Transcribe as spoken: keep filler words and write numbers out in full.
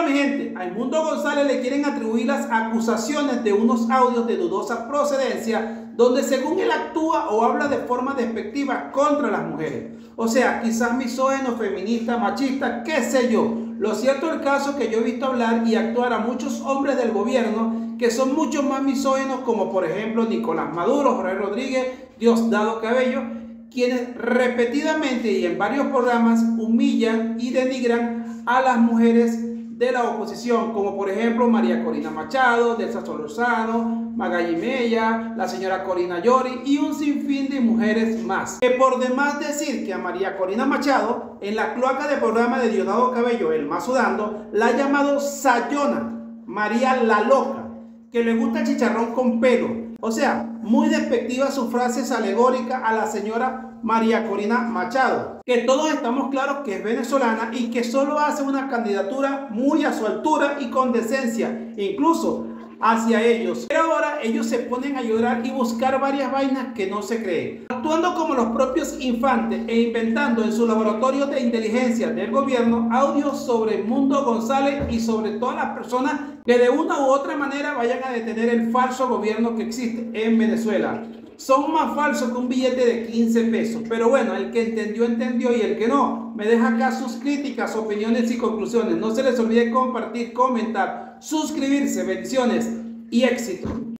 Bueno, mi gente, a Edmundo González le quieren atribuir las acusaciones de unos audios de dudosa procedencia donde según él actúa o habla de forma despectiva contra las mujeres. O sea, quizás misógino, feminista, machista, qué sé yo. Lo cierto del caso es que yo he visto hablar y actuar a muchos hombres del gobierno que son mucho más misóginos, como por ejemplo Nicolás Maduro, Jorge Rodríguez, Diosdado Cabello, quienes repetidamente y en varios programas humillan y denigran a las mujeres de la oposición, como por ejemplo María Corina Machado, Delsa Solorzano, Magali Mella, la señora Corina Llori y un sinfín de mujeres más. Que por demás decir que a María Corina Machado, en la cloaca del programa de Diosdado Cabello, El Más Sudando, la ha llamado Sayona, María la Loca, que le gusta el chicharrón con pelo. O sea, muy despectiva sus frases alegóricas a la señora María Corina Machado, que todos estamos claros que es venezolana y que solo hace una candidatura muy a su altura y con decencia, incluso hacia ellos. Pero ahora ellos se ponen a llorar y buscar varias vainas que no se creen, actuando como los propios infantes e inventando en su laboratorio de inteligencia del gobierno audios sobre Edmundo González y sobre todas las personas que de una u otra manera vayan a detener el falso gobierno que existe en Venezuela. Son más falsos que un billete de quince pesos. Pero bueno, el que entendió, entendió, y el que no, me deja acá sus críticas, opiniones y conclusiones. No se les olvide compartir, comentar, suscribirse. Bendiciones y éxito.